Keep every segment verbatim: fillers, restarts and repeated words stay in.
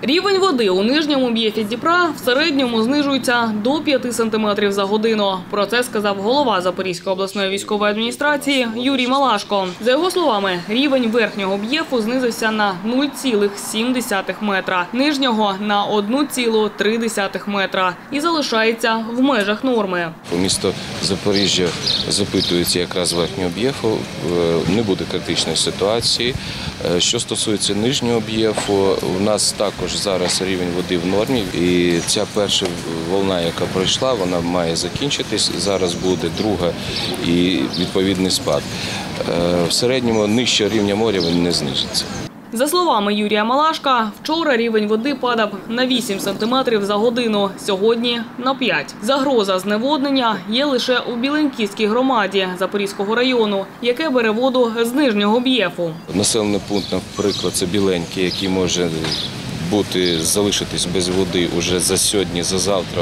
Рівень води у нижньому б'єфі Дніпра в середньому знижується до п'яти сантиметрів за годину. Про це сказав голова Запорізької обласної військової адміністрації Юрій Малашко. За його словами, рівень верхнього б'єфу знизився на нуль цілих сім десятих метра, нижнього – на одну цілу три десятих метра і залишається в межах норми. Місто Запоріжжя запитується якраз верхнього б'єфу, не буде критичної ситуації. Що стосується нижнього б'єфу, у нас також зараз рівень води в нормі. І ця перша волна, яка пройшла, вона має закінчитись. Зараз буде друга і відповідний спад. В середньому нижче рівня моря він не знижиться. За словами Юрія Малашка, вчора рівень води падав на вісім сантиметрів за годину, сьогодні – на п'ять. Загроза зневоднення є лише у Біленьківській громаді Запорізького району, яке бере воду з нижнього б'єфу. Населений пункт, наприклад, це Біленький, який може бути, залишитись без води уже за сьогодні, за завтра.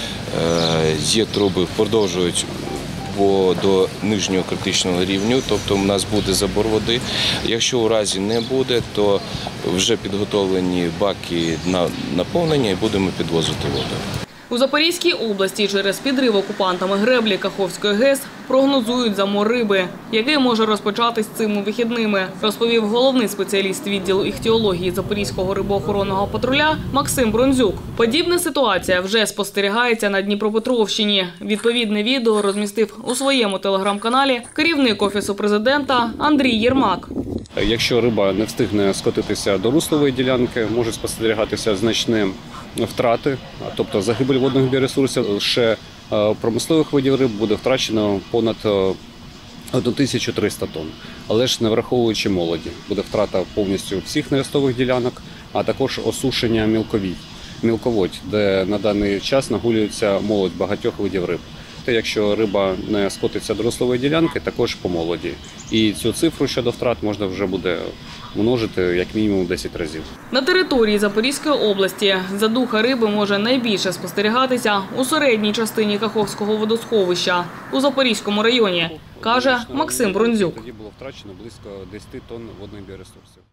Є труби, продовжують до нижнього критичного рівню, тобто у нас буде забор води. Якщо у разі не буде, то вже підготовлені баки на наповнення і будемо підвозити воду. У Запорізькій області через підрив окупантами греблі Каховської ГЕС прогнозують замор риби, який може розпочатись цими вихідними, розповів головний спеціаліст відділу іхтіології Запорізького рибоохоронного патруля Максим Бронзюк. Подібна ситуація вже спостерігається на Дніпропетровщині. Відповідне відео розмістив у своєму телеграм-каналі керівник Офісу президента Андрій Єрмак. Якщо риба не встигне скотитися до руслової ділянки, можуть спостерігатися значні втрати, тобто загибель водних біоресурсів. Лише промислових видів риб буде втрачено понад тисячу триста тонн. Але ж не враховуючи молоді, буде втрата повністю всіх нерестових ділянок, а також осушення мілковідь, мілководь, де на даний час нагулюється молодь багатьох видів риб. Якщо риба не скотиться до руслової ділянки, також по молоді. І цю цифру щодо втрат можна вже буде множити як мінімум десять разів. На території Запорізької області задуха риби може найбільше спостерігатися у середній частині Каховського водосховища у Запорізькому районі, каже Максим Бронзюк. Тоді було втрачено близько десяти тонн водних біоресурсів.